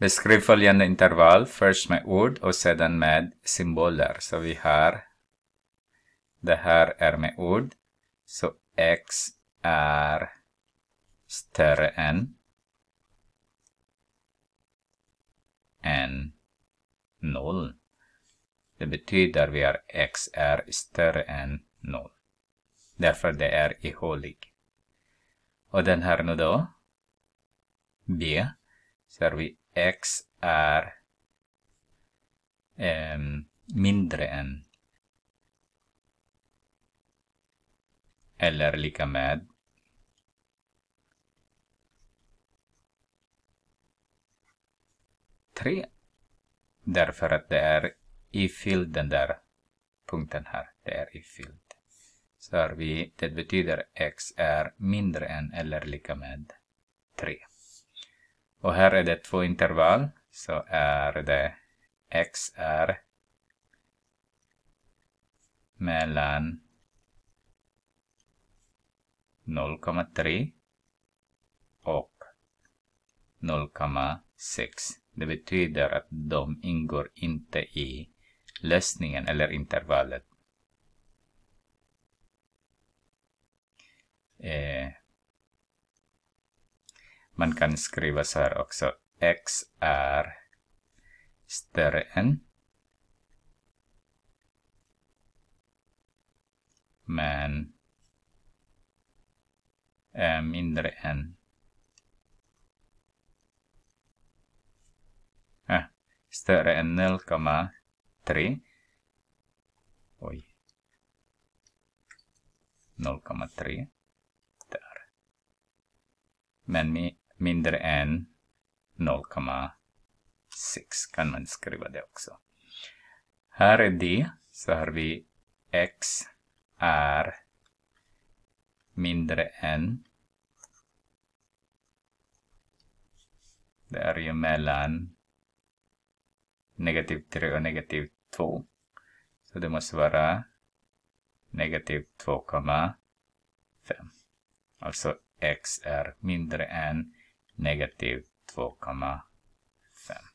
Beskriv följande intervall, först med ord och sedan med symboler. Så vi har, det här är med ord. Så x är större än 0. Det betyder vi har x är större än 0. Därför det är ihålig. Och den här nu då, b, så har vi x är mindre än eller lika med 3. Därför att det är ifylld den där punkten här. Det är ifylld. Så har vi, det betyder x är mindre än eller lika med 3. Och här är det 2 intervall. Så är det x är mellan 0,3 och 0,6. Det betyder att de ingår inte i lösningen eller intervallet. Man kan skriva så här också. X är större än, men är mindre än. Större än 0,3. Oj. 0,3. Där. Men mindre än 0,6 kan man skriva det också. Här är det. Så har vi x är mindre än. Det är ju mellan negativ 3 och negativ 2. Så det måste vara negativ 2,5. Alltså x är mindre än negativ 2,5.